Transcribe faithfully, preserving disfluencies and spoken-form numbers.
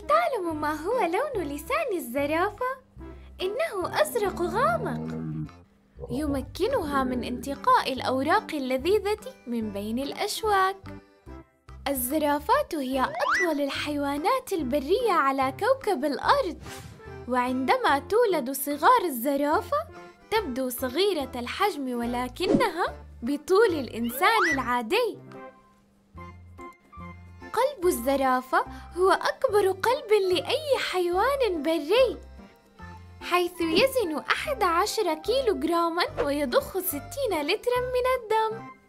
هل تعلم ما هو لون لسان الزرافة؟ إنه أزرق غامق، يمكنها من انتقاء الأوراق اللذيذة من بين الأشواك. الزرافات هي أطول الحيوانات البرية على كوكب الأرض، وعندما تولد صغار الزرافة تبدو صغيرة الحجم ولكنها بطول الإنسان العادي. قلب الزرافة هو أكبر قلب لأي حيوان بري، حيث يزن أحد عشر كيلوغراما ويضخ ستين لترا من الدم.